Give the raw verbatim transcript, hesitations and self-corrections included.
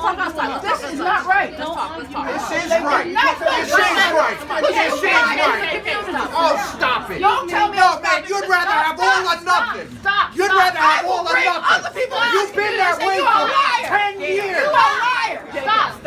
This is not right. This is This right. is right. This is right. Oh, stop it. Don't tell me. No, man, you'd rather have all or nothing. Stop. You'd rather have all or nothing. Other people. You've been that way for ten years. You are a liar. Stop.